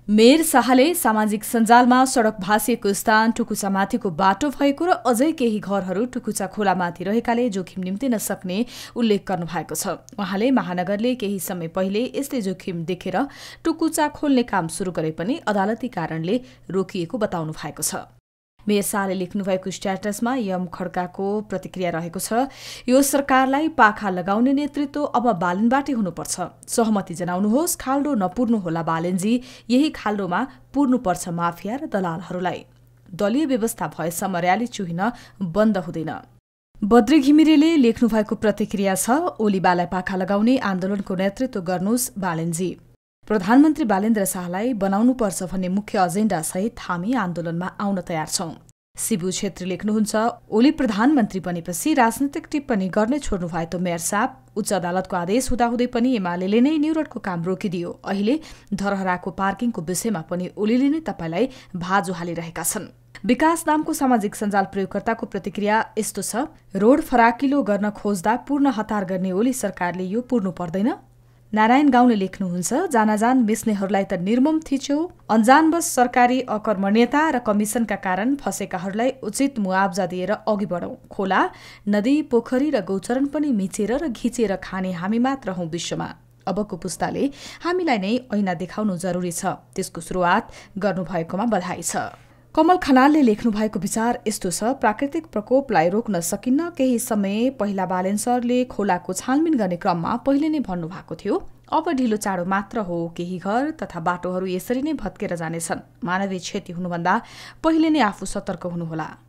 Mayor शाहले सामाजिक सञ्जालमा सडक भाँसिएको स्थान टुकुचामाथिको बाटो भएको र अझै केही घरहरू टुकुचा खोलामाथि रहेकाले जोखिम निम्तिन सक्ने उल्लेख गर्नुभएको छ। उहाँले महानगरले केही समय पहिले यस्तै जोखिम देखेर टुकुचा खोल्ने काम सुरु गरे पनि अदालती कारणले रोकिएको बताउनु भएको छ। मेयर शाहले लेख्नुभएको स्ट्याटसमा यम खड्काको प्रतिक्रिया रहेको छ। यो सरकारलाई पाखा लगाउने नेतृत्व अब बालेनबाटै हुनुपर्छ। सहमति जनाउनुहोस्, खाल्डो नपुर्नुहोला बालेनजी, यही खाल्डोमा पुर्नुपर्छ माफिया र दलालहरूलाई। दलीय व्यवस्था भएसम्म र्याली चुहिन बन्द हुँदैन। बद्री घिमिरेले लेख्नुभएको प्रतिक्रिया छ। ओलीबालाई पाखा लगाउने आन्दोलनको नेतृत्व गर्नुहोस् बालेनजी। प्रधानमन्त्री बालेन्द्र शाहलाई बनाउनुपर्छ भन्ने मुख्य एजेण्डा सहित हामी आन्दोलनमा आउन तयार छौं। शिबु छेत्री लेख्नुहुन्छ, ओली प्रधानमन्त्री बनेपछि राजनैतिक टिप्पणी गर्ने छोड्नु भए त मेयर साहब। उच्च अदालतको आदेश हुँदाहुँदै पनि एमाले नै न्युरोडको काम रोकिदियो। अहिले धरहराको पार्किङको विषयमा पनि ओलीले नै तपाईलाई भाजु हालिरहेका छन्। विकास नामको सामाजिक सञ्जाल प्रयोगकर्ताको प्रतिक्रिया यस्तो छ। रोड फराकिलो गर्न खोज्दा पूर्ण हतार गर्ने ओली सरकारले यो पुर्नु पर्दैन। नारायण गाउँले लेख्नुहुन्छ, जानाजान मिच्नेहरूलाई त निर्मम थिच्यो। अन्जानवश सरकारी अकर्मण्यता र कमिसनका कारण फँसेकाहरूलाई उचित मुआवजा दिएर अघि बढौं। खोला, नदी, पोखरी र गौचरण पनि मिचेर र घिचेर खाने हामी मात्र हौं विश्वमा। अबको पुस्ताले हामीलाई नै ऐना देखाउनु जरुरी छ। त्यसको सुरुवात गर्नुभएकोमा बधाई छ। कमल खनालले लेख्नु भएको विचार यस्तो छ। प्राकृतिक प्रकोपलाई रोक्न सकिन्न। केही समय पहिला बालेन सरले खोलाको छानबिन गर्ने क्रममा पहिले नै भन्नुभएको थियो। अब ढिलो चाँडो मात्र हो। केही घर तथा बाटोहरू यसरी नै भत्केर जानेछन्। मानवीय क्षति हुनुभन्दा पहिले नै आफू सतर्क हुनुहोला।